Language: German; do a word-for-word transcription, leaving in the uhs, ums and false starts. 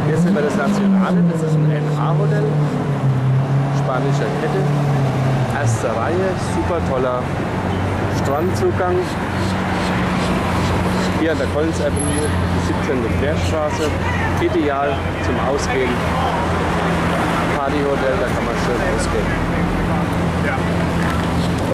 Hier sehen wir das Nationale, das ist ein N H-Hotel, spanischer Kette, erste Reihe, super toller Strandzugang. Hier an der Collins Avenue, die siebzehnte Querstraße, ideal zum Ausgehen. Partyhotel, da kann man schön ausgehen. Ja.